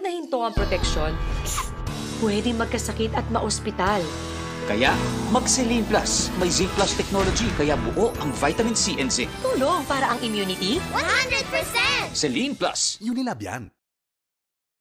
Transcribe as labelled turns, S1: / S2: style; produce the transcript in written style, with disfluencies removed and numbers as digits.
S1: nahinto ang proteksyon, pwede magkasakit at maospital.
S2: Kaya, mag-Ceelin Plus. May Zinc Plus technology, kaya buo ang vitamin C and zinc.
S1: Tulong para ang immunity.
S3: 100%!
S2: Ceelin Plus.
S4: Unilab yan.